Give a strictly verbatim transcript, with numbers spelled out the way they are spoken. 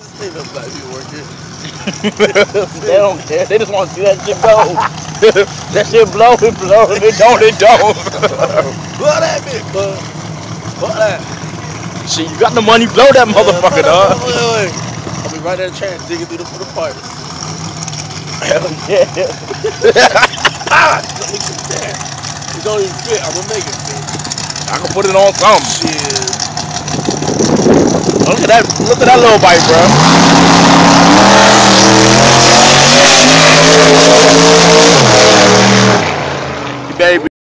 Ain't no black people working. They don't care. They just want to see that shit go. That shit blow, it blow. If it don't, it don't. Blow that bitch, bud. Blow that. Shit, you got the money, blow that Yeah, blow motherfucker, that dog. motherfucker away. I'll be right there trying digging through the, for the parts. Hell yeah. Ah! Look, look at that. It don't even fit. I'm gonna make it fit. I can put it on something. Shit. Look at that, look at that little bite, bro. Baby.